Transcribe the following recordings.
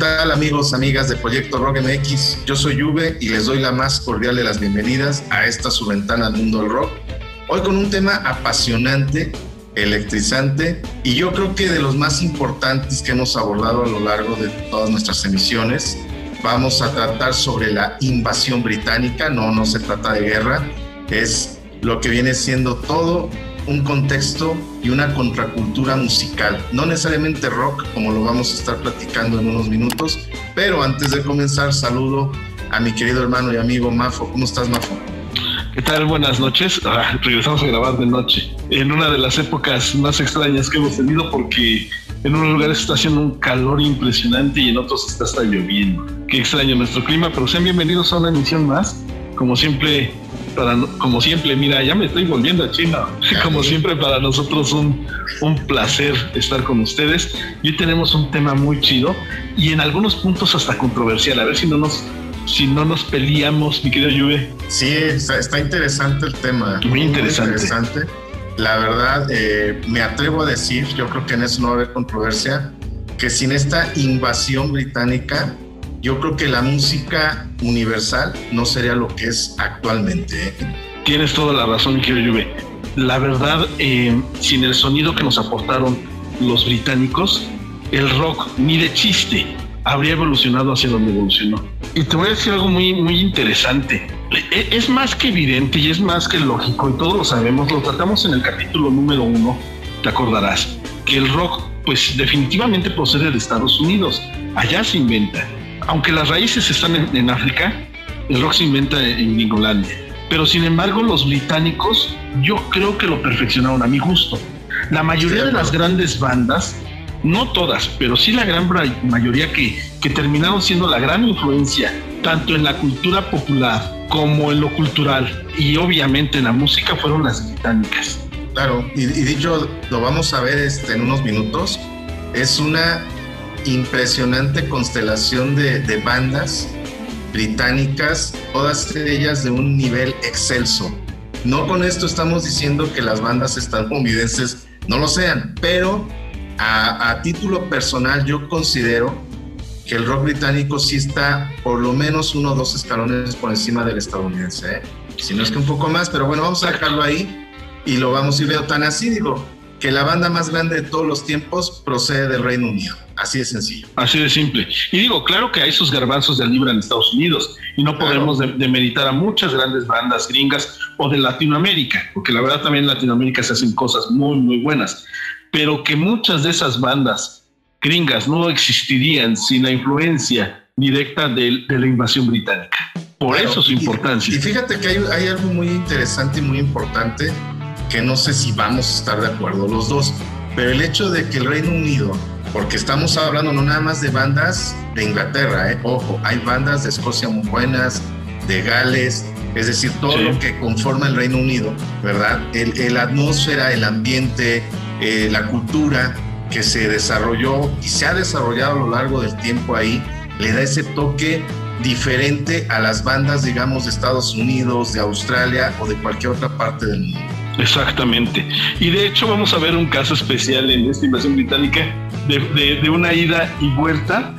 tal, amigos, amigas de Proyecto Rock MX? Yo soy Juve y les doy la más cordial de las bienvenidas a esta su ventana al mundo del rock. Hoy con un tema apasionante, electrizante y yo creo que de los más importantes que hemos abordado a lo largo de todas nuestras emisiones. Vamos a tratar sobre la invasión británica. No se trata de guerra, es lo que viene siendo todo un contexto y una contracultura musical, no necesariamente rock, como lo vamos a estar platicando en unos minutos, pero antes de comenzar saludo a mi querido hermano y amigo Mafo. ¿Cómo estás, Mafo? ¿Qué tal? Buenas noches. Regresamos a grabar de noche, en una de las épocas más extrañas que hemos tenido, porque en unos lugares está haciendo un calor impresionante y en otros está hasta lloviendo. Qué extraño nuestro clima, pero sean bienvenidos a una emisión más. Como siempre, mira, ya me estoy volviendo a China. Como siempre, para nosotros un placer estar con ustedes. Y hoy tenemos un tema muy chido y en algunos puntos hasta controversial. A ver si no nos peleamos, mi querido Juve. Sí, está interesante el tema. Muy interesante. La verdad, me atrevo a decir, yo creo que en eso no va a haber controversia, que sin esta invasión británica, yo creo que la música universal no sería lo que es actualmente. Tienes toda la razón, mi querido Juve. La verdad, sin el sonido que nos aportaron los británicos, el rock ni de chiste habría evolucionado hacia donde evolucionó. Y te voy a decir algo muy, muy interesante. Es más que evidente y es más que lógico, y todos lo sabemos, lo tratamos en el capítulo número 1, te acordarás, que el rock pues definitivamente procede de Estados Unidos. Allá se inventa. Aunque las raíces están en África, el rock se inventa en Gringolandia. Pero sin embargo, los británicos yo creo que lo perfeccionaron a mi gusto. La mayoría de las grandes bandas, no todas, pero sí la gran mayoría que terminaron siendo la gran influencia, tanto en la cultura popular como en lo cultural y obviamente en la música, fueron las británicas. Claro, y dicho, lo vamos a ver en unos minutos, es una impresionante constelación de bandas británicas, todas ellas de un nivel excelso. No con esto estamos diciendo que las bandas estadounidenses no lo sean, pero a título personal yo considero que el rock británico sí está por lo menos 1 o 2 escalones por encima del estadounidense, si no es que un poco más, pero bueno, vamos a dejarlo ahí y lo vamos a ir tan así, digo, que la banda más grande de todos los tiempos procede del Reino Unido. Así de sencillo. Así de simple. Y digo, claro que hay sus garbanzos de libra en Estados Unidos y no podemos demeritar a muchas grandes bandas gringas o de Latinoamérica, porque la verdad también en Latinoamérica se hacen cosas muy, muy buenas, pero que muchas de esas bandas gringas no existirían sin la influencia directa de la invasión británica. Por eso su importancia. Y fíjate que hay algo muy interesante y muy importante que no sé si vamos a estar de acuerdo los dos, pero el hecho de que el Reino Unido, porque estamos hablando no nada más de bandas de Inglaterra, ojo, hay bandas de Escocia muy buenas, de Gales, es decir, todo lo que conforma el Reino Unido, ¿verdad? La atmósfera, el ambiente, la cultura que se desarrolló y se ha desarrollado a lo largo del tiempo ahí, le da ese toque diferente a las bandas, digamos, de Estados Unidos, de Australia o de cualquier otra parte del mundo. Exactamente. Y de hecho vamos a ver un caso especial en esta invasión británica de una ida y vuelta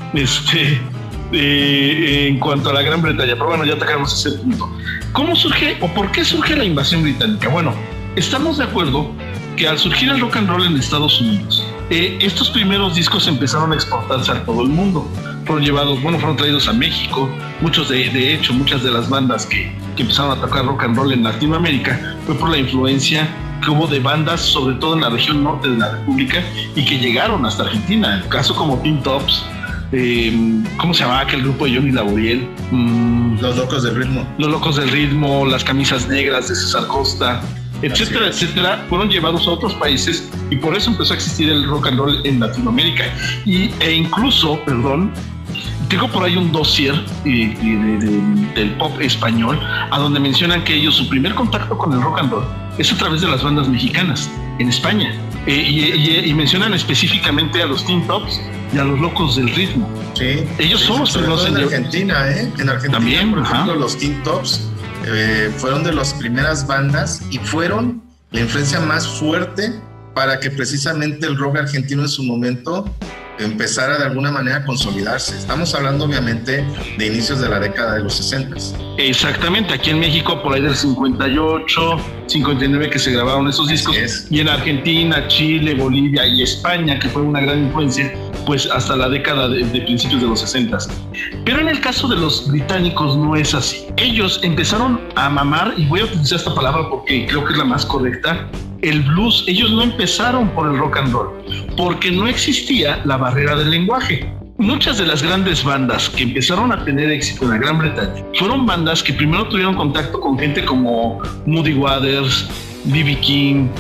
en cuanto a la Gran Bretaña. Pero bueno, ya tocamos ese punto. ¿Cómo surge o por qué surge la invasión británica? Bueno, estamos de acuerdo que al surgir el rock and roll en Estados Unidos, estos primeros discos empezaron a exportarse a todo el mundo. Fueron traídos a México. Muchas de las bandas que empezaron a tocar rock and roll en Latinoamérica fue por la influencia que hubo de bandas, sobre todo en la región norte de la República, y que llegaron hasta Argentina. El caso como Tin Tops, ¿cómo se llamaba aquel grupo de Johnny Laboriel? Los Locos del Ritmo. Los Locos del Ritmo, Las Camisas Negras de César Costa, etcétera, fueron llevados a otros países y por eso empezó a existir el rock and roll en Latinoamérica. E incluso, tengo por ahí un dossier del pop español a donde mencionan que ellos, su primer contacto con el rock and roll es a través de las bandas mexicanas en España, y mencionan específicamente a los Tin Tops y a los Locos del Ritmo. Sí, ellos son los primeros en Argentina, en Argentina también, por ejemplo, los Tin Tops fueron de las primeras bandas y fueron la influencia más fuerte para que precisamente el rock argentino en su momento empezara de alguna manera a consolidarse. Estamos hablando obviamente de inicios de la década de los 60. Exactamente, aquí en México por ahí del 58, 59 que se grabaron esos discos, y en Argentina, Chile, Bolivia y España, que fue una gran influencia, pues hasta la década de principios de los 60. Pero en el caso de los británicos no es así. Ellos empezaron a mamar, y voy a utilizar esta palabra porque creo que es la más correcta, el blues. Ellos no empezaron por el rock and roll, porque no existía la barrera del lenguaje. Muchas de las grandes bandas que empezaron a tener éxito en la Gran Bretaña fueron bandas que primero tuvieron contacto con gente como Muddy Waters, B.B. King,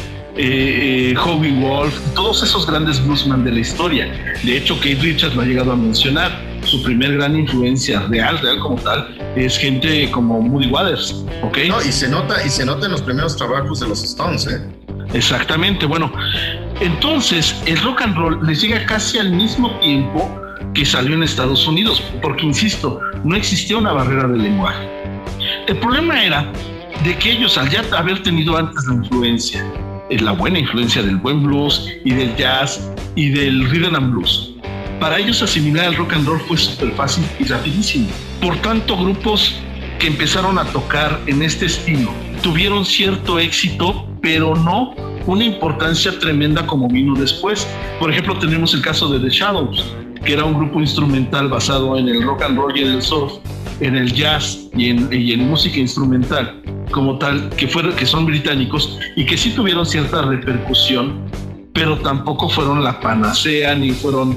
Howlin' Wolf, todos esos grandes bluesmen de la historia. De hecho, Keith Richards lo ha llegado a mencionar. Su primer gran influencia real como tal es gente como Muddy Waters, ¿ok? No, y se nota en los primeros trabajos de los Stones, ¿eh? Exactamente. Bueno, entonces el rock and roll les llega casi al mismo tiempo que salió en Estados Unidos, porque insisto, no existía una barrera del lenguaje. El problema era de que ellos, al ya haber tenido antes la influencia, la buena influencia del buen blues y del jazz y del rhythm and blues, para ellos asimilar el rock and roll fue súper fácil y rapidísimo. Por tanto, grupos que empezaron a tocar en este estilo tuvieron cierto éxito, pero no una importancia tremenda como vino después. Por ejemplo, tenemos el caso de The Shadows, que era un grupo instrumental basado en el rock and roll y en el surf, en el jazz y en música instrumental como tal, que son británicos y que sí tuvieron cierta repercusión, pero tampoco fueron la panacea ni fueron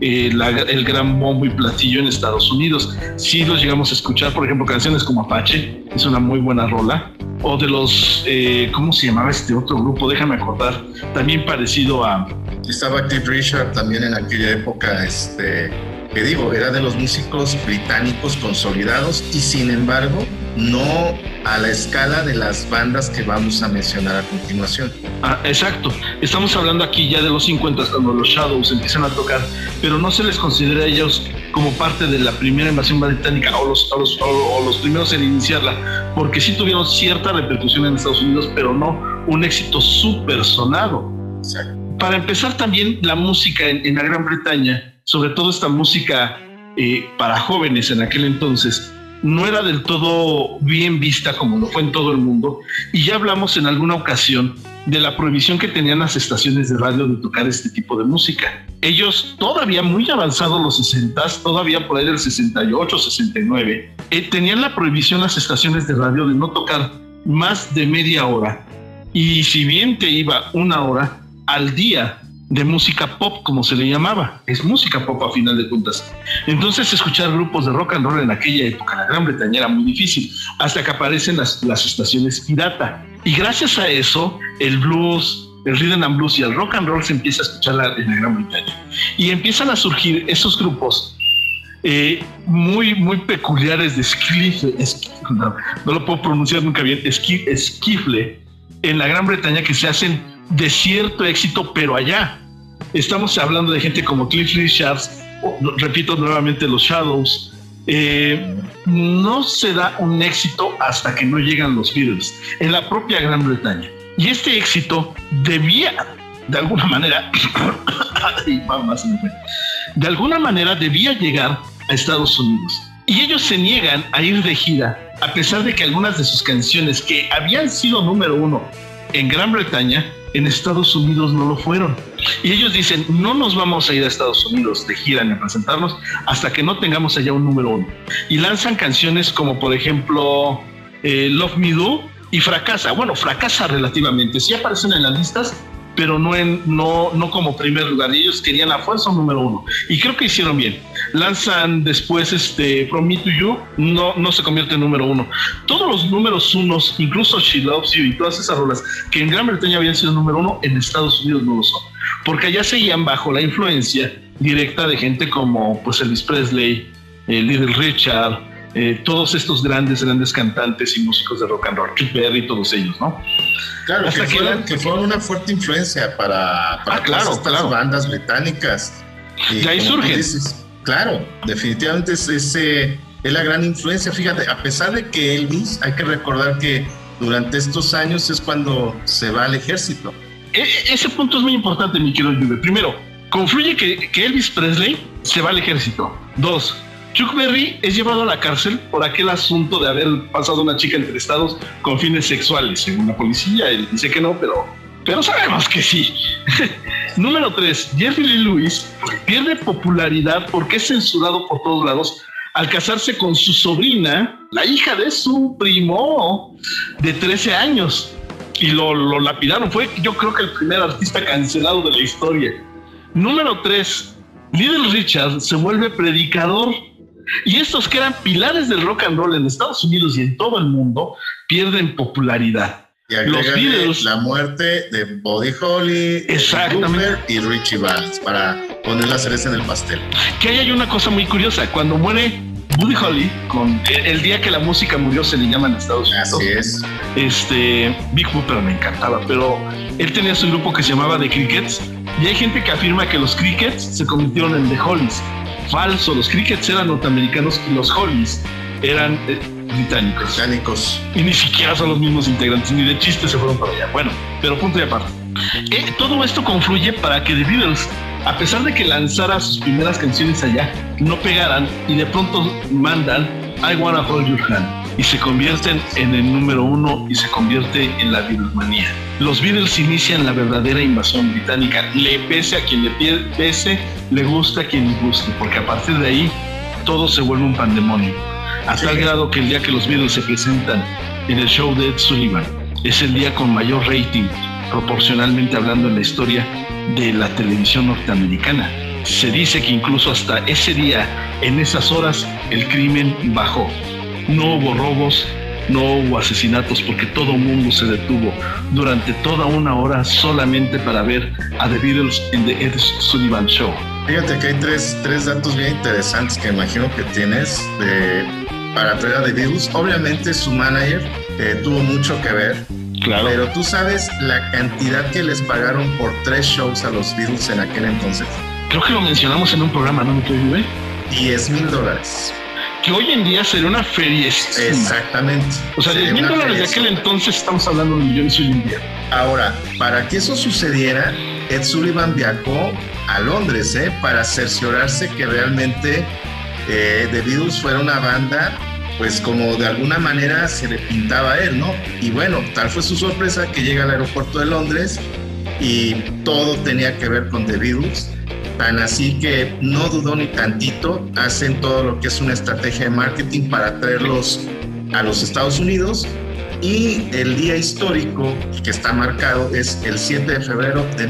el gran bombo y platillo en Estados Unidos. Sí los llegamos a escuchar, por ejemplo, canciones como Apache, es una muy buena rola, o de los, ¿cómo se llamaba este otro grupo? Déjame acordar, también parecido a... Estaba Cliff Richard también en aquella época, que digo, era de los músicos británicos consolidados y sin embargo no a la escala de las bandas que vamos a mencionar a continuación. Exacto, estamos hablando aquí ya de los 50 cuando los Shadows empiezan a tocar, pero no se les considera a ellos como parte de la primera invasión británica o los primeros en iniciarla, porque sí tuvieron cierta repercusión en Estados Unidos, pero no un éxito súper sonado. Exacto. Para empezar, también la música en la Gran Bretaña, sobre todo esta música para jóvenes en aquel entonces, no era del todo bien vista como lo fue en todo el mundo, y ya hablamos en alguna ocasión de la prohibición que tenían las estaciones de radio de tocar este tipo de música. Ellos todavía muy avanzados los 60s, todavía por ahí del 68, 69, tenían la prohibición las estaciones de radio de no tocar más de media hora, y si bien te iba una hora al día de música pop, como se le llamaba, es música pop a final de cuentas. Entonces escuchar grupos de rock and roll en aquella época en la Gran Bretaña era muy difícil, hasta que aparecen las estaciones pirata, y gracias a eso el blues, el rhythm and blues y el rock and roll se empieza a escuchar en la Gran Bretaña, y empiezan a surgir esos grupos muy peculiares de skiffle, no lo puedo pronunciar nunca bien, skiffle, en la Gran Bretaña, que se hacen de cierto éxito, pero allá. Estamos hablando de gente como Cliff Richards, repito nuevamente, los Shadows. No se da un éxito hasta que no llegan los Beatles en la propia Gran Bretaña. Y este éxito debía, de alguna manera, debía llegar a Estados Unidos. Y ellos se niegan a ir de gira, a pesar de que algunas de sus canciones que habían sido número 1 en Gran Bretaña, en Estados Unidos no lo fueron. Y ellos dicen, no nos vamos a ir a Estados Unidos de gira ni a presentarnos hasta que no tengamos allá un número 1. Y lanzan canciones como, por ejemplo, Love Me Do, y fracasa. Bueno, fracasa relativamente. Sí aparecen en las listas, pero no como primer lugar. Ellos querían a fuerza un número 1. Y creo que hicieron bien. Lanzan después From Me to You, no se convierte en número 1. Todos los números 1, incluso She Loves You y todas esas rolas que en Gran Bretaña habían sido número 1, en Estados Unidos no lo son. Porque allá seguían bajo la influencia directa de gente como pues Elvis Presley, Little Richard, todos estos grandes cantantes y músicos de rock and roll, Chuck Berry, todos ellos, ¿no? Claro, que fueron una fuerte influencia para todas estas bandas británicas. Y ahí surgen. Dices, claro, definitivamente es la gran influencia. Fíjate, a pesar de que Elvis, hay que recordar que durante estos años es cuando se va al ejército. Ese punto es muy importante, mi querido Juve. Primero, Confluye que Elvis Presley se va al ejército. 2. Chuck Berry es llevado a la cárcel por aquel asunto de haber pasado a una chica entre estados con fines sexuales. Según la policía, él dice que no, pero sabemos que sí. Número 3. Jerry Lee Lewis pierde popularidad porque es censurado por todos lados al casarse con su sobrina, la hija de su primo de 13 años. Y lo lapidaron. Fue, yo creo, que el primer artista cancelado de la historia. Número 3. Little Richard se vuelve predicador. Y estos que eran pilares del rock and roll en Estados Unidos y en todo el mundo pierden popularidad. Y los Beatles, la muerte de Buddy Holly, exactamente, y Richie Valens, para poner la cereza en el pastel. Que ahí hay una cosa muy curiosa. Cuando muere Buddy Holly, el día que la música murió se le llama en Estados Unidos. Así es. Big Bopper me encantaba, pero él tenía su grupo que se llamaba The Crickets, y hay gente que afirma que los Crickets se convirtieron en The Hollies. Falso, los Crickets eran norteamericanos y los Hollies eran británicos. Y ni siquiera son los mismos integrantes, ni de chiste se fueron para allá. Bueno, pero punto y aparte. Todo esto confluye para que The Beatles, a pesar de que lanzara sus primeras canciones allá, no pegaran, y de pronto mandan I Wanna Hold Your Hand y se convierten en el número 1 y se convierte en la Beatlemanía. Los Beatles inician la verdadera invasión británica, le pese a quien le pese, le gusta a quien le guste, porque a partir de ahí todo se vuelve un pandemonio, a tal grado que el día que los Beatles se presentan en el show de Ed Sullivan es el día con mayor rating, proporcionalmente hablando, en la historia de la televisión norteamericana. Se dice que incluso hasta ese día, en esas horas, el crimen bajó. No hubo robos, no hubo asesinatos, porque todo el mundo se detuvo durante toda una hora solamente para ver a The Beatles en The Ed Sullivan Show. Fíjate que hay tres datos bien interesantes que imagino que tienes para traer a The Beatles. Obviamente su manager tuvo mucho que ver. Claro. Pero tú sabes la cantidad que les pagaron por 3 shows a los Beatles en aquel entonces. Creo que lo mencionamos en un programa, ¿no me equivoco? $10,000. Que hoy en día sería una feriesísima. Exactamente. O sea, $10,000 de aquel entonces, estamos hablando de millones hoy en día. Ahora, para que eso sucediera, Ed Sullivan viajó a Londres para cerciorarse que realmente The Beatles fuera una banda, pues como de alguna manera se le pintaba a él, ¿no? Y bueno, tal fue su sorpresa que llega al aeropuerto de Londres y todo tenía que ver con The Beatles. Tan así que no dudó ni tantito, hacen todo lo que es una estrategia de marketing para traerlos a los Estados Unidos, y el día histórico que está marcado es el 7 de febrero de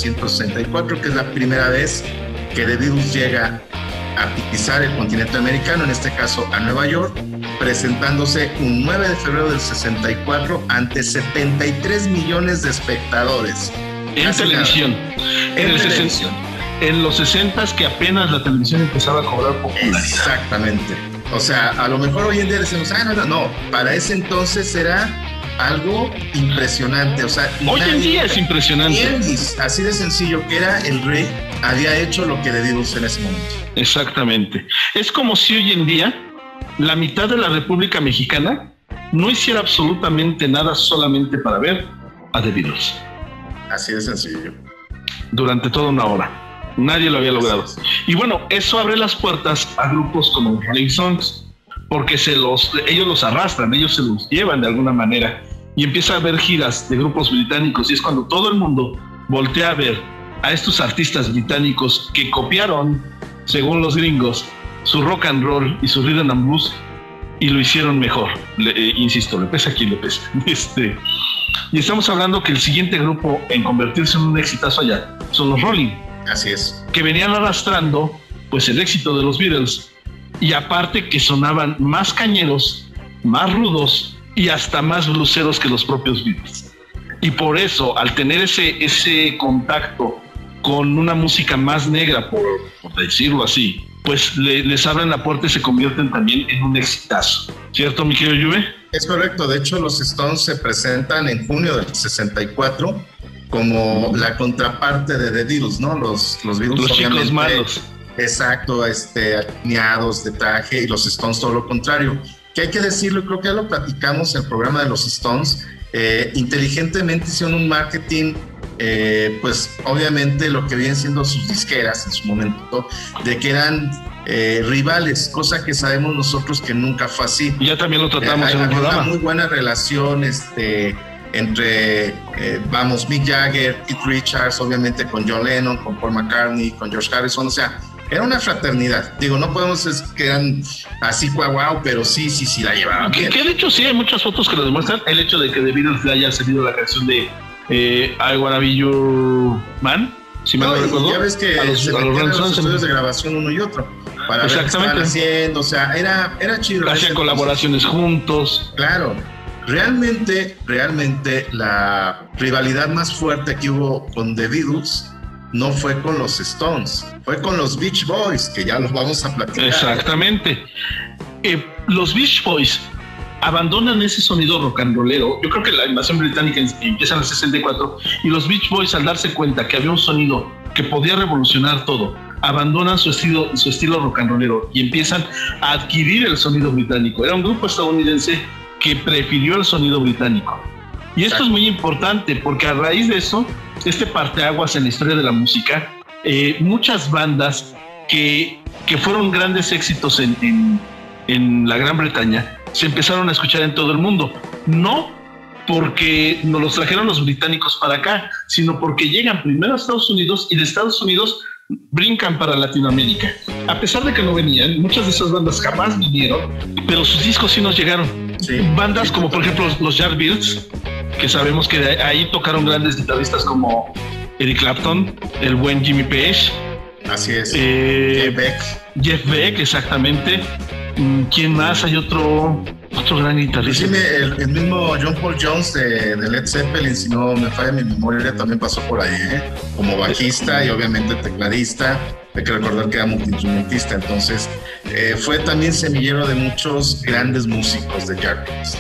1964, que es la primera vez que The Beatles llega a pisar el continente americano, en este caso a Nueva York, presentándose un 9 de febrero del 64 ante 73 millones de espectadores. En televisión. En los 60s, que apenas la televisión empezaba a cobrar popularidad. Exactamente. O sea, a lo mejor hoy en día decimos, no, para ese entonces era algo impresionante. O sea, hoy en día es impresionante. Elvis, así de sencillo, que era el rey, había hecho lo que The Beatles en ese momento. Exactamente. Es como si hoy en día la mitad de la República Mexicana no hiciera absolutamente nada solamente para ver a The Beatles. Así de sencillo. Durante toda una hora. Nadie lo había logrado. Y bueno, eso abre las puertas a grupos como los Rolling Stones, porque ellos los arrastran, ellos se los llevan de alguna manera, y empieza a haber giras de grupos británicos, y es cuando todo el mundo voltea a ver a estos artistas británicos que copiaron, según los gringos, su rock and roll y su rhythm and blues, y lo hicieron mejor. Insisto, le pesa a quien le pesa. Y estamos hablando que el siguiente grupo en convertirse en un exitazo allá son los Rolling. Así es. Que venían arrastrando pues el éxito de los Beatles, y aparte que sonaban más cañeros, más rudos y hasta más bluseros que los propios Beatles. Y por eso, al tener ese contacto con una música más negra, por decirlo así, pues les abren la puerta y se convierten también en un exitazo. ¿Cierto, mi querido Juve? Es correcto. De hecho, los Stones se presentan en junio del 64 como la contraparte de The Beatles, ¿no? Los Beatles, los chicos malos. Exacto, alineados de traje, y los Stones todo lo contrario. Que hay que decirlo, creo que ya lo platicamos en el programa de los Stones, inteligentemente hicieron un marketing pues obviamente lo que vienen siendo sus disqueras en su momento, de que eran rivales, cosa que sabemos nosotros que nunca fue así. Ya también lo tratamos en el programa. Una muy buena relación entre, Mick Jagger, Keith Richards, obviamente con John Lennon, con Paul McCartney, con George Harrison, o sea, era una fraternidad. Digo, no podemos decir que eran así guau, pero sí la llevaban bien. Que de hecho sí hay muchas fotos que lo demuestran. El hecho de que The Beatles le haya salido la canción de I Wanna Be Your Man, si mal no recuerdo. Ya ves que se metían en los estudios de grabación uno y otro para ver qué estaban haciendo, o sea, era chido. Hacían colaboraciones juntos. Claro. Realmente la rivalidad más fuerte que hubo con The Beatles no fue con los Stones, fue con los Beach Boys, que ya los vamos a platicar. Exactamente. Los Beach Boys abandonan ese sonido rock and rollero. Yo creo que la invasión británica empieza en el 64 y los Beach Boys, al darse cuenta que había un sonido que podía revolucionar todo, abandonan su estilo rock and rollero y empiezan a adquirir el sonido británico. Era un grupo estadounidense que prefirió el sonido británico. Y esto es muy importante porque a raíz de eso, parteaguas en la historia de la música, muchas bandas que fueron grandes éxitos en la Gran Bretaña se empezaron a escuchar en todo el mundo. No porque nos los trajeron los británicos para acá, sino porque llegan primero a Estados Unidos y de Estados Unidos brincan para Latinoamérica. A pesar de que no venían, muchas de esas bandas jamás vinieron, pero sus discos sí nos llegaron. Sí. Bandas como por ejemplo los Yardbirds, que sabemos que de ahí tocaron grandes guitarristas como Eric Clapton, el buen Jimmy Page. Así es. Jeff Beck, exactamente. ¿Quién más? Hay otro gran guitarrista. El mismo John Paul Jones de Led Zeppelin, si no me falla mi memoria, también pasó por ahí, como bajista y obviamente tecladista. Hay que recordar que era multiinstrumentista, entonces fue también semillero de muchos grandes músicos de Yardbirds.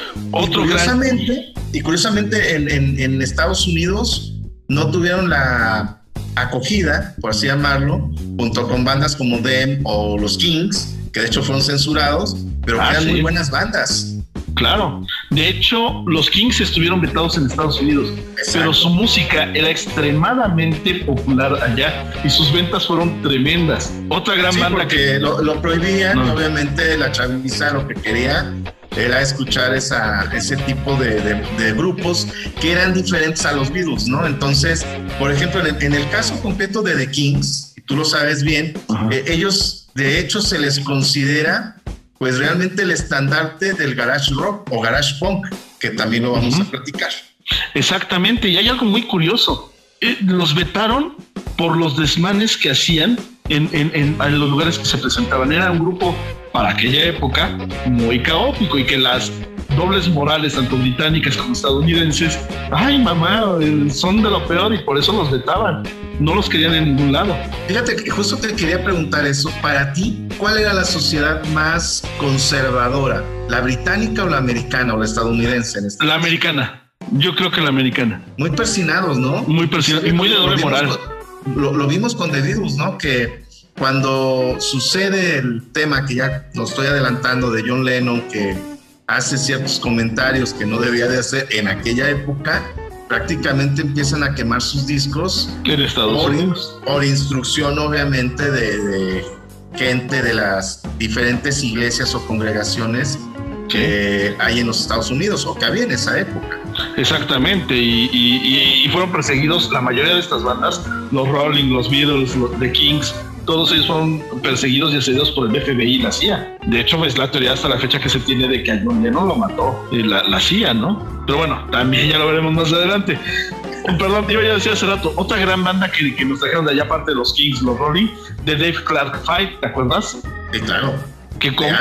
Curiosamente en Estados Unidos no tuvieron la acogida, por así llamarlo, junto con bandas como Them o los Kings, que de hecho fueron censurados, pero eran muy buenas bandas. Claro, de hecho los Kings estuvieron vetados en Estados Unidos. Exacto. Pero su música era extremadamente popular allá y sus ventas fueron tremendas. Otra gran banda porque lo prohibían, obviamente la chaviza lo que quería era escuchar ese tipo de grupos que eran diferentes a los Beatles, ¿no? Entonces, por ejemplo, en el caso concreto de The Kings, tú lo sabes bien, ellos de hecho se les considera pues realmente el estandarte del garage rock o garage punk, que también lo vamos a platicar. Exactamente, y hay algo muy curioso. Los vetaron por los desmanes que hacían en los lugares que se presentaban. Era un grupo para aquella época muy caótico y que las dobles morales, tanto británicas como estadounidenses, ay mamá, son de lo peor y por eso los vetaban. No los querían en ningún lado. Fíjate que justo te quería preguntar eso. Para ti, ¿cuál era la sociedad más conservadora? ¿La británica o la americana o la estadounidense? La americana. Yo creo que la americana. Muy persinados, ¿no? Muy persinados y muy de doble moral. Lo vimos con The Beatles, ¿no? Que cuando sucede el tema que ya lo estoy adelantando de John Lennon, que hace ciertos comentarios que no debía de hacer en aquella época, prácticamente empiezan a quemar sus discos en Estados Unidos por instrucción obviamente de gente de las diferentes iglesias o congregaciones que hay en los Estados Unidos o que había en esa época. Exactamente, y fueron perseguidos la mayoría de estas bandas, los Rolling, los Beatles, los The Kings, todos ellos fueron perseguidos y asediados por el FBI y la CIA. De hecho, es la teoría hasta la fecha que se tiene de que a John Lennon lo mató la CIA, ¿no? Pero bueno, también ya lo veremos más adelante. Perdón, iba a decir hace rato, otra gran banda que nos trajeron de allá, aparte de los Kings, los Rolling, de Dave Clark Five, ¿te acuerdas? Sí, claro. Que con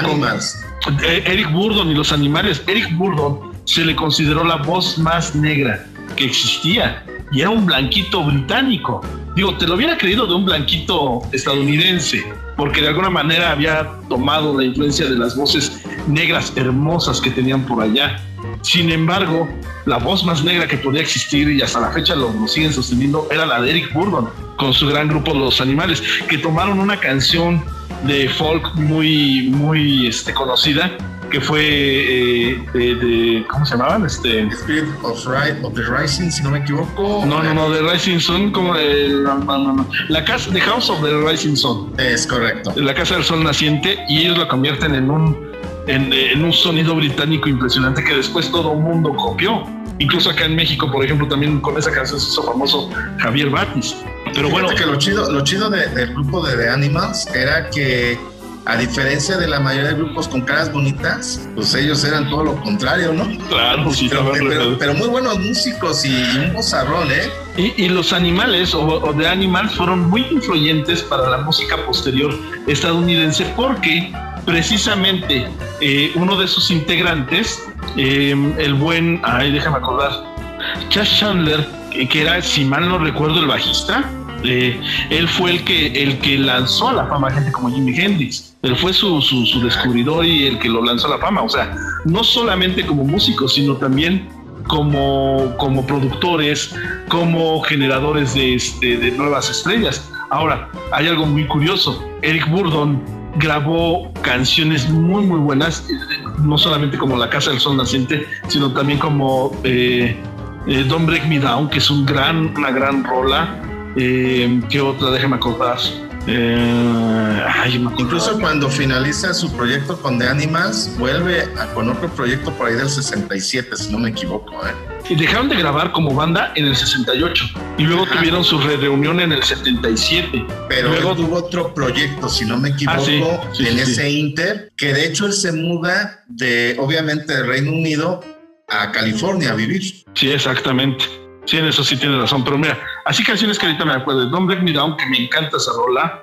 Eric Burdon y los Animales. Eric Burdon se le consideró la voz más negra que existía y era un blanquito británico. Digo, te lo hubiera creído de un blanquito estadounidense, porque de alguna manera había tomado la influencia de las voces negras hermosas que tenían por allá. Sin embargo, la voz más negra que podía existir, y hasta la fecha lo siguen sosteniendo, era la de Eric Burdon, con su gran grupo Los Animales, que tomaron una canción de folk muy conocida que fue ¿cómo se llamaban? Spirit of the Rising, si no me equivoco. No, The Rising Sun, como la casa, The House of the Rising Sun. Es correcto. La Casa del Sol Naciente, y ellos lo convierten en un sonido británico impresionante que después todo el mundo copió. Incluso acá en México, por ejemplo, también con esa canción se hizo famoso Javier Batis. Pero fíjate bueno, que lo chido del grupo de The Animals era que, a diferencia de la mayoría de grupos con caras bonitas, pues ellos eran todo lo contrario, ¿no? Claro, sí, pero muy buenos músicos y un vozarrón, ¿eh? Y los Animales o The Animals fueron muy influyentes para la música posterior estadounidense, porque precisamente uno de sus integrantes, el buen, déjame acordar, Chas Chandler, que era, si mal no recuerdo, el bajista, él fue el que lanzó a la fama a gente como Jimi Hendrix. Él fue su descubridor y el que lo lanzó a la fama. O sea, no solamente como músicos, sino también como productores, como generadores de nuevas estrellas. Ahora, hay algo muy curioso. Eric Burdon grabó canciones muy, muy buenas, no solamente como La Casa del Sol Naciente, sino también como Don't Break Me Down, que es una gran rola. ¿Qué otra? Déjame acordar. Incluso cuando finaliza su proyecto con The Animals, vuelve con otro proyecto por ahí del 67, si no me equivoco. Y dejaron de grabar como banda en el 68 y luego tuvieron su reunión en el 77. Pero luego tuvo otro proyecto, si no me equivoco, ese Inter, que de hecho él se muda obviamente del Reino Unido a California a vivir. Sí, exactamente. Sí, en eso sí tiene razón, pero mira, así canciones que ahorita me acuerdo. Don't Break Me Down, que me encanta esa rola.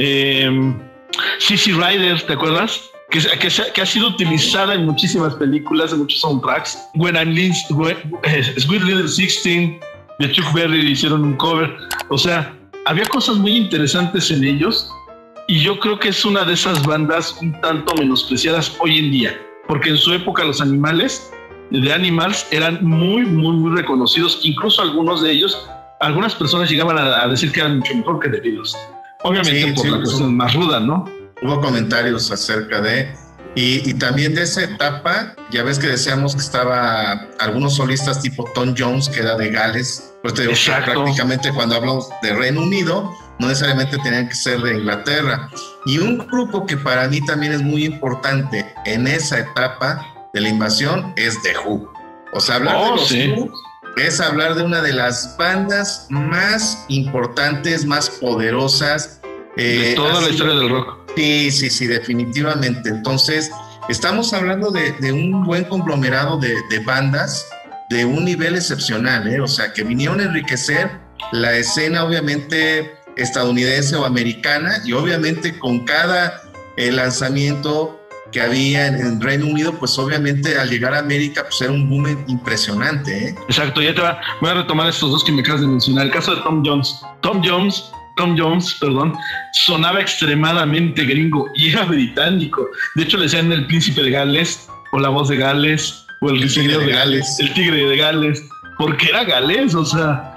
Sissy Rider, ¿te acuerdas? Que ha sido utilizada en muchísimas películas, en muchos soundtracks. Sweet Little 16, de Chuck Berry, hicieron un cover. O sea, había cosas muy interesantes en ellos, y yo creo que es una de esas bandas un tanto menospreciadas hoy en día, porque en su época los Animals eran muy, muy, muy reconocidos. Incluso algunas personas llegaban a decir que eran mucho mejor que The Beatles. Obviamente por la cuestión más ruda, ¿no? Hubo comentarios acerca y también de esa etapa. Ya ves que decíamos que estaba algunos solistas tipo Tom Jones, que era de Gales. Pues te digo que prácticamente cuando hablamos de Reino Unido, no necesariamente tenían que ser de Inglaterra. Y un grupo que para mí también es muy importante en esa etapa de la invasión es The Who. O sea, hablar de los Who es hablar de una de las bandas más importantes, más poderosas de toda la historia del rock. Sí, definitivamente. Entonces, estamos hablando de un buen conglomerado de bandas de un nivel excepcional, o sea, que vinieron a enriquecer la escena, obviamente, estadounidense o americana, y obviamente con cada lanzamiento que había en Reino Unido, pues obviamente al llegar a América, pues era un boom impresionante. Exacto, voy a retomar estos dos que me acabas de mencionar. El caso de Tom Jones, sonaba extremadamente gringo y era británico. De hecho, le decían el príncipe de Gales, o la voz de Gales, o el tigre de Gales, el tigre de Gales, porque era galés, o sea,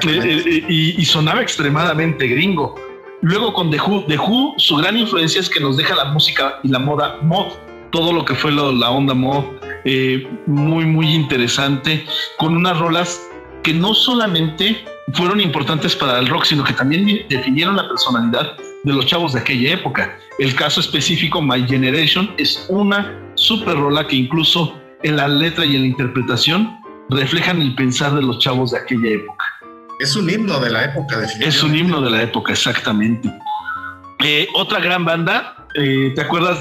y sonaba extremadamente gringo. Luego con The Who, su gran influencia es que nos deja la música y la moda mod, todo lo que fue la onda mod, muy, muy interesante, con unas rolas que no solamente fueron importantes para el rock, sino que también definieron la personalidad de los chavos de aquella época. El caso específico, My Generation, es una super rola que incluso en la letra y en la interpretación reflejan el pensar de los chavos de aquella época. Es un himno de la época, definitivamente. Es un himno de la época, exactamente. Otra gran banda, ¿te acuerdas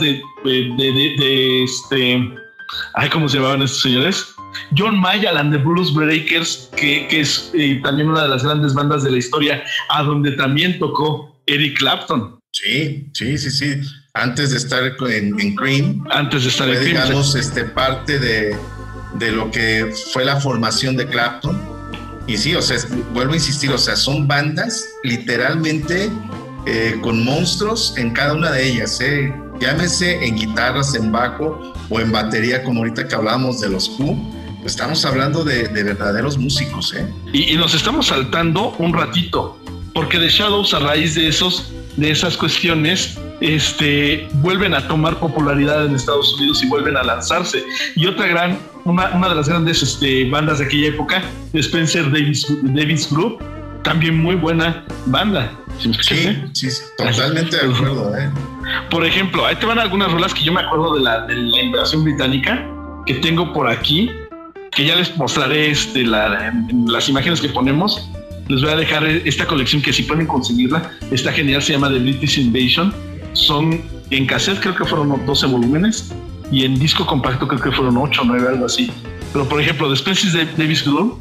¿cómo se llamaban estos señores? John Mayall and the Blues Breakers, que es también una de las grandes bandas de la historia, a donde también tocó Eric Clapton. Sí. Antes de estar en Cream. Antes de estar en Cream. Digamos, parte de lo que fue la formación de Clapton. Y sí, o sea, vuelvo a insistir, o sea, son bandas literalmente con monstruos en cada una de ellas, llámese en guitarras, en bajo o en batería, como ahorita que hablábamos de los Who. Estamos hablando de verdaderos músicos, y nos estamos saltando un ratito, porque The Shadows, a raíz de esas cuestiones, vuelven a tomar popularidad en Estados Unidos y vuelven a lanzarse. Y una de las grandes bandas de aquella época, Spencer Davis Group, también muy buena banda. Sí, totalmente de acuerdo. Por ejemplo, ahí te van algunas rolas que yo me acuerdo de la invasión británica, que tengo por aquí, que ya les mostraré las imágenes que ponemos. Les voy a dejar esta colección que si pueden conseguirla, está genial, se llama The British Invasion. Son en cassette, creo que fueron 12 volúmenes, y en disco compacto creo que fueron 8 o 9, algo así. Pero por ejemplo, de Spencer Davis Group,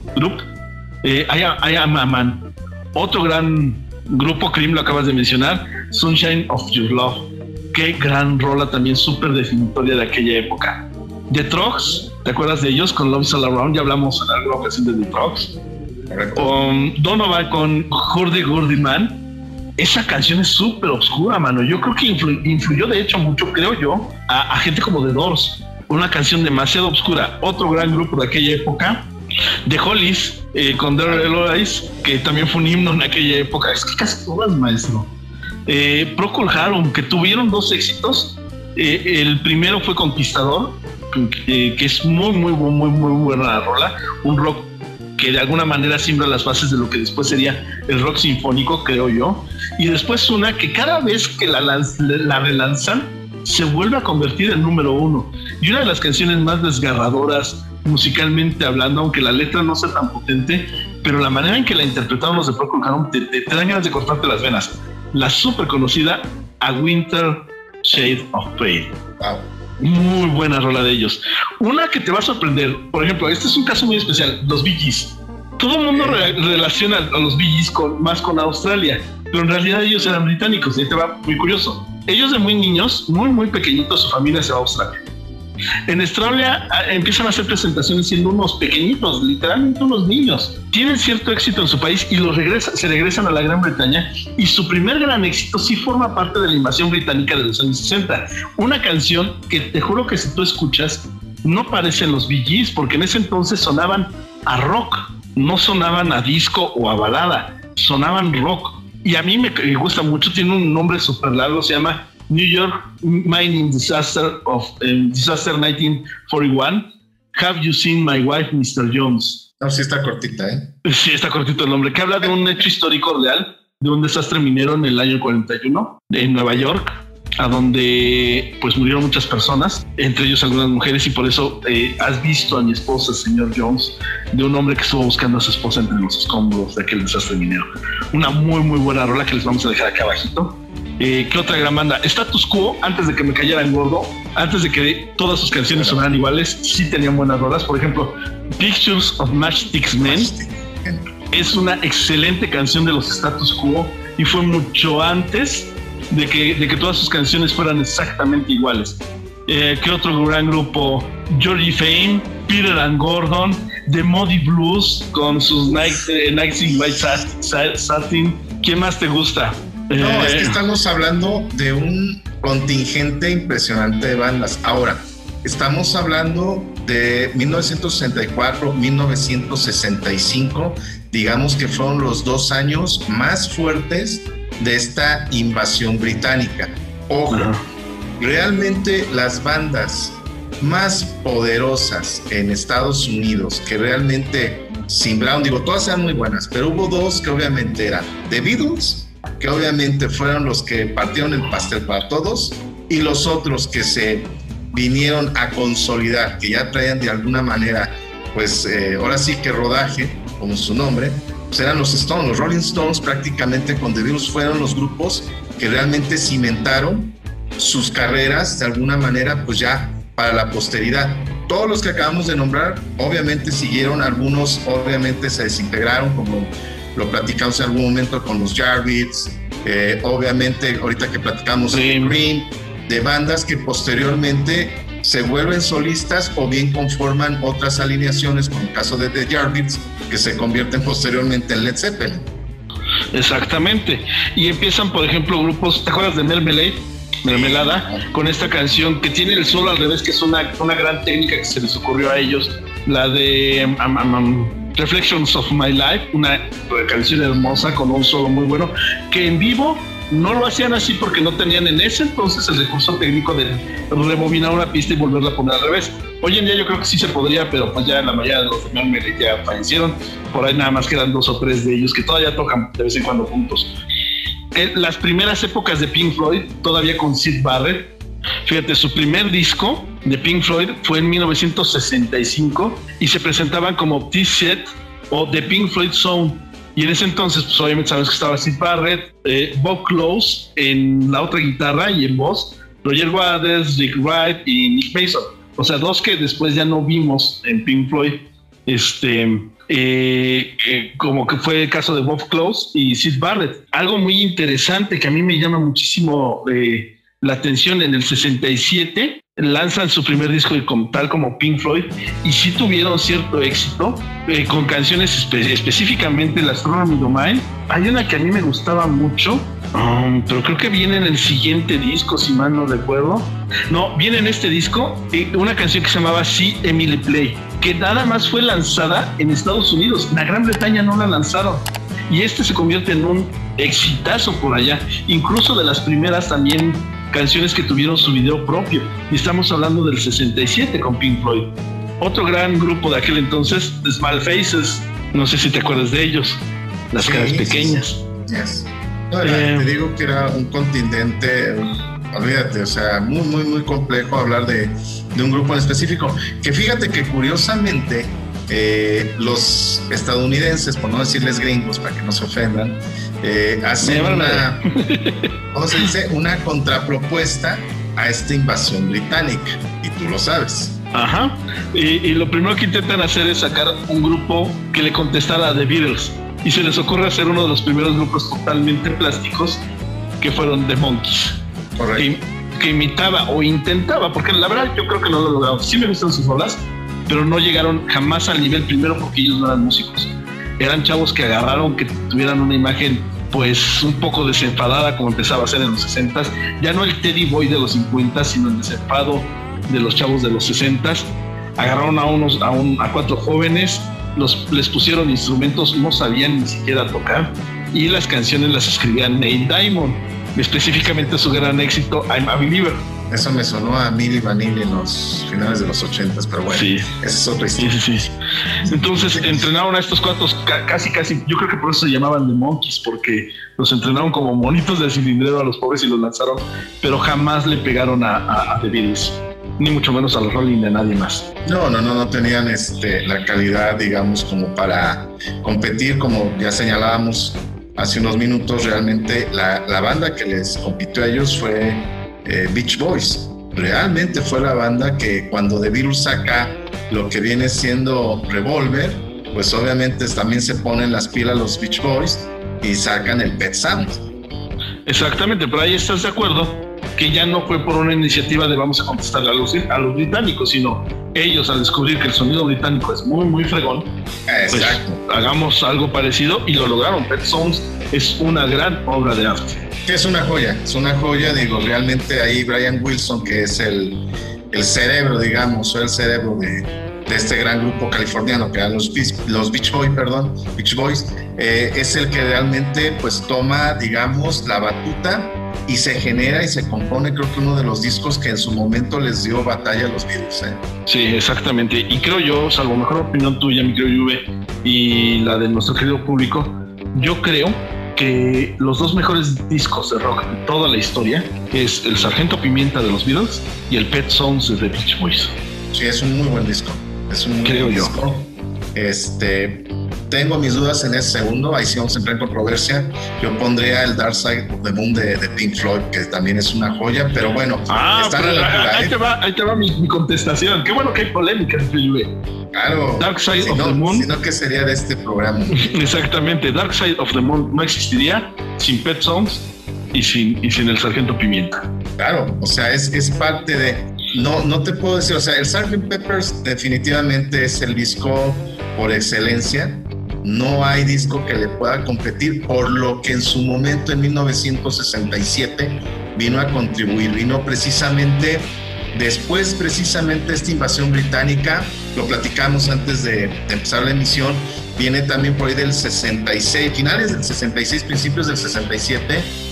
I Am a Man. Otro gran grupo, Cream, lo acabas de mencionar, Sunshine of Your Love. Qué gran rola también, súper definitoria de aquella época. The Trucks, ¿te acuerdas de ellos? Con Love's All Around, ya hablamos en alguna ocasión de The Trucks. Donovan con Hurdy Gurdy Man. Esa canción es súper obscura, mano. Yo creo que influyó de hecho mucho, creo yo, a gente como The Doors. Una canción demasiado obscura. Otro gran grupo de aquella época, The Hollies, con Daryl Eloise, que también fue un himno en aquella época. Es que casi todas, maestro. Procol Harum, que tuvieron 2 éxitos. El primero fue Conquistador, que es muy buena rola. Un rock que de alguna manera siembra las bases de lo que después sería el rock sinfónico, creo yo. Y después una que cada vez que la relanzan se vuelve a convertir en número 1. Y una de las canciones más desgarradoras musicalmente hablando, aunque la letra no sea tan potente, pero la manera en que la interpretaron los de Procol Harum te dan ganas de cortarte las venas. La súper conocida A Winter Shade of Pale. Wow. Muy buena rola de ellos. Una que te va a sorprender, por ejemplo, este es un caso muy especial, los Bee Gees. Todo el mundo relaciona a los Bee Gees más con Australia, pero en realidad ellos eran británicos, y ahí te va muy curioso. Ellos de muy niños, muy pequeñitos, su familia se va a Australia. En Australia empiezan a hacer presentaciones siendo unos pequeñitos, literalmente unos niños. Tienen cierto éxito en su país y se regresan a la Gran Bretaña, y su primer gran éxito sí forma parte de la invasión británica de los años 60. Una canción que te juro que si tú escuchas no parecen los Bee Gees, porque en ese entonces sonaban a rock, no sonaban a disco o a balada, sonaban rock. Y a mí me gusta mucho, tiene un nombre súper largo, se llama New York Mining Disaster 1941. Have you seen my wife, Mr. Jones? No, sí está cortita, Sí, está cortito el nombre, que habla de un hecho histórico real, de un desastre minero en el año 41 en Nueva York, a donde pues murieron muchas personas, entre ellos algunas mujeres, y por eso has visto a mi esposa, señor Jones, de un hombre que estuvo buscando a su esposa entre los escombros de aquel desastre minero. Una muy buena rola que les vamos a dejar acá abajito. ¿Qué otra gran banda? Status Quo, antes de que me cayera en gordo, antes de que todas sus canciones sonaran iguales, sí tenían buenas rolas. Por ejemplo, Pictures of Matchstick Men es una excelente canción de los Status Quo, y fue mucho antes de que todas sus canciones fueran exactamente iguales. ¿Qué otro gran grupo? Georgie Fame, Peter and Gordon, The Moody Blues con sus Nights in White Satin. ¿Quién más te gusta? No, es que estamos hablando de un contingente impresionante de bandas. Ahora, estamos hablando de 1964, 1965, digamos que fueron los 2 años más fuertes de esta invasión británica. Ojo, realmente las bandas más poderosas en Estados Unidos que realmente simbraron, digo, todas eran muy buenas, pero hubo 2 que obviamente eran The Beatles, que obviamente fueron los que partieron el pastel para todos, y los otros que se vinieron a consolidar, que ya traían de alguna manera, pues ahora sí que rodaje, como su nombre, pues eran los Stones, los Rolling Stones. Prácticamente con The Beatles fueron los grupos que realmente cimentaron sus carreras de alguna manera, pues ya para la posteridad. Todos los que acabamos de nombrar obviamente siguieron, algunos obviamente se desintegraron, como lo platicamos en algún momento con los Yardbirds, obviamente ahorita que platicamos de Cream, de bandas que posteriormente se vuelven solistas o bien conforman otras alineaciones, como el caso de The Yardbirds, que se convierten posteriormente en Led Zeppelin. Exactamente, y empiezan por ejemplo grupos, ¿te acuerdas de Mermelada? Con esta canción que tiene el solo al revés, que es una gran técnica que se les ocurrió a ellos, la de Reflections of My Life, una canción hermosa con un solo muy bueno, que en vivo no lo hacían así porque no tenían en ese entonces el recurso técnico de rebobinar una pista y volverla a poner al revés. Hoy en día yo creo que sí se podría, pero pues ya la mayoría de los de Melmere ya fallecieron. Por ahí nada más quedan 2 o 3 de ellos que todavía tocan de vez en cuando juntos. Las primeras épocas de Pink Floyd, todavía con Syd Barrett, fíjate, su primer disco de Pink Floyd fue en 1965 y se presentaban como T-Set o The Pink Floyd Zone. Y en ese entonces, pues obviamente sabes que estaba Syd Barrett, Bob Close en la otra guitarra y en voz, Roger Waters, Rick Wright y Nick Mason. O sea, 2 que después ya no vimos en Pink Floyd. Como que fue el caso de Bob Close y Syd Barrett. Algo muy interesante que a mí me llama muchísimo la atención: en el 67 lanzan su primer disco tal como Pink Floyd, y sí tuvieron cierto éxito con canciones específicamente las Astronomy Domain. Hay una que a mí me gustaba mucho, pero creo que viene en el siguiente disco, si mal no recuerdo. No, viene en este disco una canción que se llamaba See Emily Play, que nada más fue lanzada en Estados Unidos. En la Gran Bretaña no la lanzaron, y se convierte en un exitazo por allá, incluso de las primeras también canciones que tuvieron su video propio, y estamos hablando del 67 con Pink Floyd. Otro gran grupo de aquel entonces, The Small Faces, no sé si te acuerdas de ellos, las caras pequeñas. Sí. Yes. No, te digo que era un contingente, olvídate, o sea, muy, muy, muy complejo hablar de un grupo en específico, que fíjate que curiosamente los estadounidenses, por no decirles gringos para que no se ofendan, hacen ¿cómo se dice? Una contrapropuesta a esta invasión británica, y tú lo sabes. Ajá, y lo primero que intentan hacer es sacar un grupo que le contestara a The Beatles, y se les ocurre hacer uno de los primeros grupos totalmente plásticos, que fueron The Monkees. Correcto. Que imitaba o intentaba, porque la verdad yo creo que no lo lograron. Sí me gustan sus rolas, pero no llegaron jamás al nivel, primero porque ellos no eran músicos. Eran chavos que agarraron, que tuvieran una imagen pues un poco desenfadada, como empezaba a ser en los 60s. Ya no el Teddy Boy de los 50, sino el desenfado de los chavos de los 60s. Agarraron a 4 jóvenes, les pusieron instrumentos, no sabían ni siquiera tocar, y las canciones las escribía Neil Diamond, específicamente su gran éxito I'm a Believer. Eso me sonó a Milli Vanilli en los finales de los 80s, pero bueno, sí, esa es otra historia. Sí. Entonces entrenaron a estos 4 casi, yo creo que por eso se llamaban The Monkees, porque los entrenaron como monitos de cilindrero a los pobres y los lanzaron, pero jamás le pegaron a The Beatles, ni mucho menos a los Rolling, de nadie más. No tenían la calidad, digamos, como para competir, como ya señalábamos hace unos minutos. Realmente la banda que les compitió a ellos fue Beach Boys. Realmente fue la banda que cuando The Beatles saca lo que viene siendo Revolver, pues obviamente también se ponen las pilas los Beach Boys y sacan el Pet Sound. Exactamente, pero ahí estás de acuerdo que ya no fue por una iniciativa de vamos a contestarle a los británicos, sino ellos, al descubrir que el sonido británico es muy, muy fregón, exacto, pues hagamos algo parecido, y lo lograron. Pet Sounds es una gran obra de arte. Es una joya, digo, realmente ahí Brian Wilson, que es el cerebro, digamos, o el cerebro de este gran grupo californiano que eran los Beach Boys, es el que realmente pues toma, digamos, la batuta y se genera y se compone, creo que uno de los discos que en su momento les dio batalla a los Beatles. Sí, exactamente, y creo yo, salvo mejor opinión tuya, mi querido Juve, y la de nuestro querido público, yo creo que los 2 mejores discos de rock de toda la historia es el Sargento Pimienta de los Beatles y el Pet Sounds de The Beach Boys. Sí, es un muy buen disco. Disco. Tengo mis dudas en ese segundo, ahí sí vamos a entrar en controversia. Yo pondría el Dark Side of the Moon de Pink Floyd, que también es una joya, pero bueno, ahí te va mi contestación. Qué bueno que hay polémica, claro, Dark Side of the Moon. Sino que sería de este programa. Exactamente, Dark Side of the Moon no existiría sin Pet Sounds y sin el Sargento Pimienta. Claro, o sea, es parte de... No te puedo decir, o sea, el Sgt. Pepper's definitivamente es el disco por excelencia. No hay disco que le pueda competir, por lo que en su momento, en 1967, vino a contribuir. Vino precisamente después, esta invasión británica, lo platicamos antes de empezar la emisión, viene también por ahí del 66, finales del 66, principios del 67,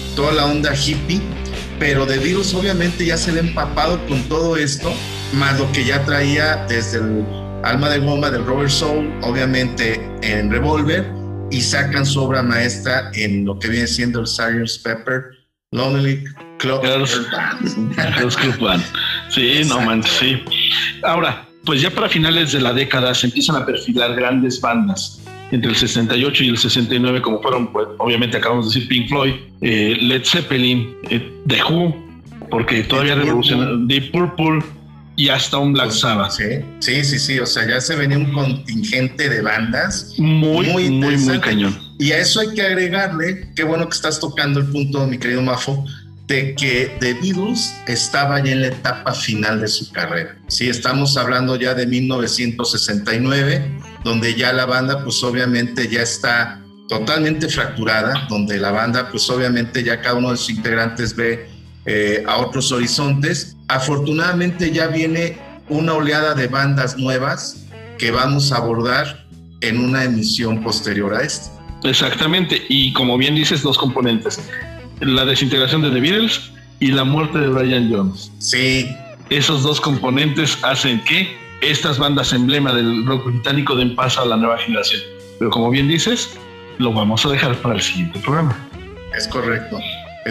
toda la onda hippie, pero The Beatles obviamente ya se ve empapado con todo esto, más lo que ya traía desde el Alma de Goma del Rubber Soul, obviamente en Revolver, y sacan su obra maestra en lo que viene siendo el Sgt. Pepper Lonely Club Band. Sí, exacto. No manches, sí. Ahora, pues ya para finales de la década se empiezan a perfilar grandes bandas. Entre el 68 y el 69, como fueron, pues, obviamente acabamos de decir Pink Floyd, Led Zeppelin, The Who, porque todavía revolucionaron, Deep Purple y hasta un Black Sabbath. Sí, o sea, ya se venía un contingente de bandas muy cañón. Y a eso hay que agregarle, qué bueno que estás tocando el punto, mi querido Mafo, de que The Beatles estaba ya en la etapa final de su carrera. Sí, estamos hablando ya de 1969, donde ya la banda pues obviamente ya está totalmente fracturada, donde la banda pues obviamente ya cada uno de sus integrantes ve a otros horizontes. Afortunadamente ya viene una oleada de bandas nuevas que vamos a abordar en una emisión posterior a esta. Exactamente, y como bien dices, dos componentes: la desintegración de The Beatles y la muerte de Brian Jones. Sí. Esos dos componentes hacen que estas bandas emblema del rock británico den paso a la nueva generación. Pero como bien dices, lo vamos a dejar para el siguiente programa. Es correcto.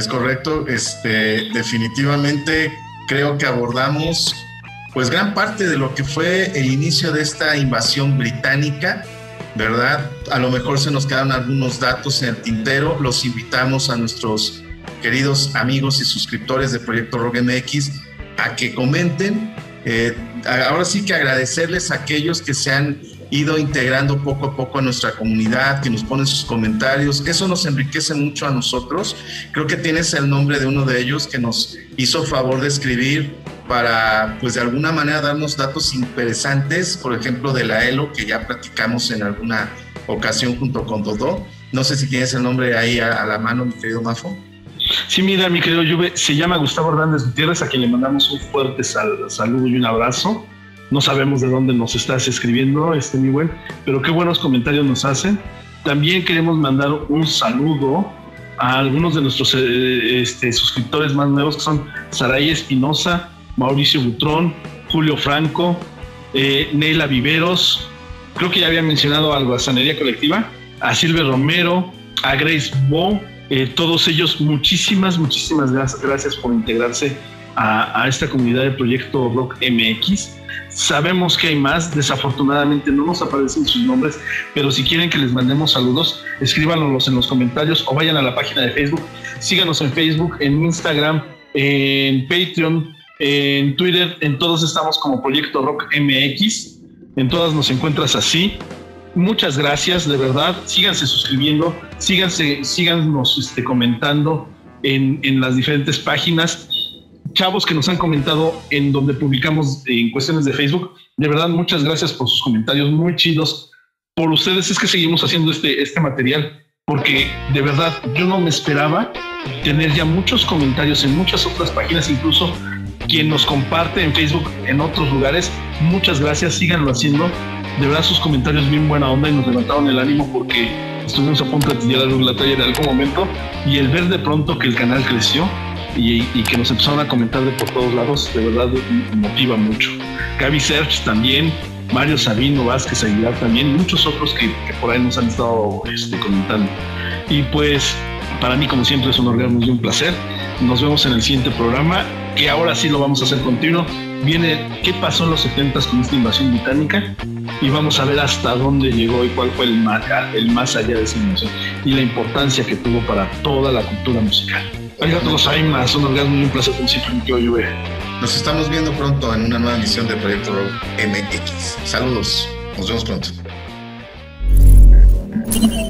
Definitivamente creo que abordamos pues gran parte de lo que fue el inicio de esta invasión británica, ¿verdad? A lo mejor se nos quedaron algunos datos en el tintero. Los invitamos a nuestros queridos amigos y suscriptores de Proyecto Rock MX a que comenten. Ahora sí que agradecerles a aquellos que se han ido integrando poco a poco a nuestra comunidad, que nos ponen sus comentarios. Eso nos enriquece mucho a nosotros. Creo que tienes el nombre de uno de ellos que nos hizo favor de escribir para, pues de alguna manera, darnos datos interesantes, por ejemplo, de la ELO, que ya platicamos en alguna ocasión junto con Dodó. No sé si tienes el nombre ahí a la mano, mi querido Mafo. Sí, mira, mi querido Juve, se llama Gustavo Hernández Gutiérrez, a quien le mandamos un fuerte saludo y un abrazo. No sabemos de dónde nos estás escribiendo, mi buen, pero qué buenos comentarios nos hacen. También queremos mandar un saludo a algunos de nuestros suscriptores más nuevos, que son Saray Espinosa, Mauricio Butrón, Julio Franco, Neila Viveros, creo que ya había mencionado algo, a Sanería Colectiva, a Silvia Romero, a Grace Bo, todos ellos, muchísimas gracias por integrarse a esta comunidad de Proyecto Rock MX. Sabemos que hay más, desafortunadamente no nos aparecen sus nombres, pero si quieren que les mandemos saludos, escríbanos en los comentarios o vayan a la página de Facebook. Síganos en Facebook, en Instagram, en Patreon, en Twitter, en todos estamos como Proyecto Rock MX, en todas nos encuentras así. Muchas gracias, de verdad, síganse suscribiendo, síganos comentando en las diferentes páginas. Chavos que nos han comentado en donde publicamos en cuestiones de Facebook, de verdad muchas gracias por sus comentarios muy chidos. Por ustedes es que seguimos haciendo este material, porque de verdad yo no me esperaba tener ya muchos comentarios en muchas otras páginas, incluso quien nos comparte en Facebook en otros lugares. Muchas gracias, síganlo haciendo. De verdad sus comentarios bien buena onda y nos levantaron el ánimo, porque estuvimos a punto de tirar la talla en algún momento, y el ver de pronto que el canal creció y que nos empezaron a comentar de por todos lados, de verdad motiva mucho. Gaby Serge también, Mario Sabino, Vázquez Aguilar también, y muchos otros que por ahí nos han estado comentando. Y pues para mí, como siempre, es un orgasmo y un placer. Nos vemos en el siguiente programa, que ahora sí lo vamos a hacer continuo. Viene qué pasó en los 70s con esta invasión británica, y vamos a ver hasta dónde llegó y cuál fue el más allá de esa invasión y la importancia que tuvo para toda la cultura musical. Arigatou gozaimasu, un orgasmo y un placer como siempre, mi querido Juve. Nos estamos viendo pronto en una nueva emisión de Proyecto Rock MX. Saludos, nos vemos pronto.